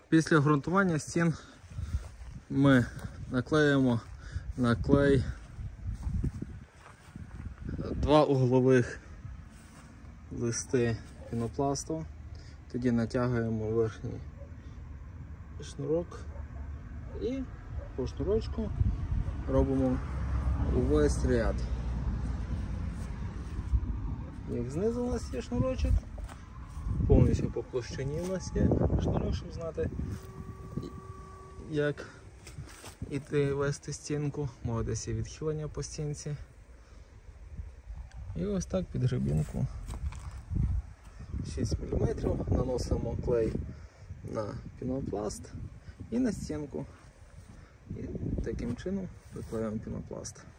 Після ґрунтування стін ми наклеїмо на клей 2 углових листи пінопласту, тоді натягуємо верхній шнурок і по шнурочку робимо увесь ряд. Як знизу у нас є шнурочок, повністю по площині у нас є шнурок, щоб знати, як іти вести стінку, може десь є відхилення по стінці. І ось так під гребінку 6 мм наносимо клей на пінопласт і на стінку. І таким чином приклеюємо пінопласт.